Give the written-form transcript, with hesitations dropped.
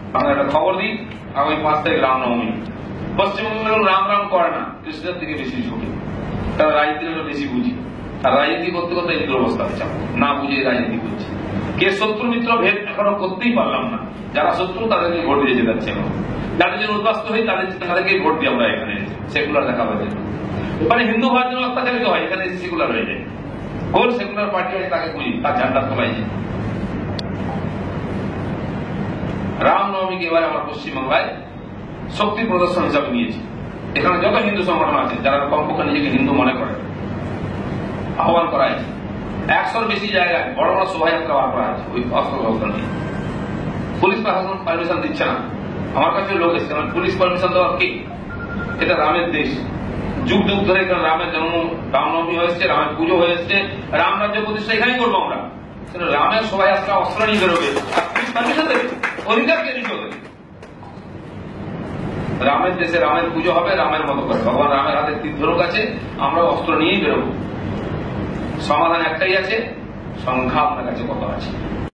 আমরা একটা খবর দিই, আগামী 5 তারিখ রামনবমী। পশ্চিমবঙ্গে রাম রাম করে না, কৃষ্ণের দিকে বেশি ঝুঁকে, তারা রাজনীতিটা বেশি বুঝি। আর রাজনীতি করতে করতে এই দুরবস্থা হচ্ছে, না বুঝে রাজনীতি করছে। কে শত্রু মিত্র ভেদ এখনো করতেই পারলাম না। যারা শত্রু তাদেরকে ভোট দিয়ে যেতে যাচ্ছে, যাদের জন্য উদ্বাস্ত হই তাদেরকেই ভোট দিই আমরা। এখানে সেকুলার দেখাবার জন্য, মানে হিন্দু হওয়ার জন্য অত্যাচারিত হয়, এখানে সেকুলার হয়ে যায়। কোন সেকুলার পার্টি আছে তাকে বুঝি, তার ঝান্ডা তোলাই যায়। রামনবমীকে এবার আমরা পশ্চিমবাংলায় শক্তি প্রদর্শন হিসাবে নিয়েছি। এখানে যত হিন্দু সংগঠন আছে যারা কমপক্ষে নিজেকে হিন্দু মনে করে, আহ্বান করা হয়েছে। 100-র বেশি জায়গায় বড় বড় শোভাযাত্রা বার করা হয়েছে ওই অস্ত্র নিয়ে। পুলিশ প্রশাসন পারমিশন দিচ্ছে না। আমার কাছে লোক এসছে, পুলিশ পারমিশন দেওয়া কি? এটা রামের দেশ, যুগ যুগ ধরে এখানে রামের জন্ম, রামনবমী হয়েছে, রামের পুজো হয়েছে, রাম রাজ্য প্রতিষ্ঠা এখানেই করবো আমরা। রামের শোভাযাত্রা অস্ত্র নিয়ে বেরোবে, পুলিশ পারমিশন দেবে? অধিকার কে দিতে হবে? রামের দেশে রামের পুজো হবে রামের মতো করে, ভগবান রামের হাতে তীর ধনুক আছে, আমরা অস্ত্র নিয়েই বেরোবো। সমাধান একটাই আছে, সংখ্যা আপনার কাছে কত আছে।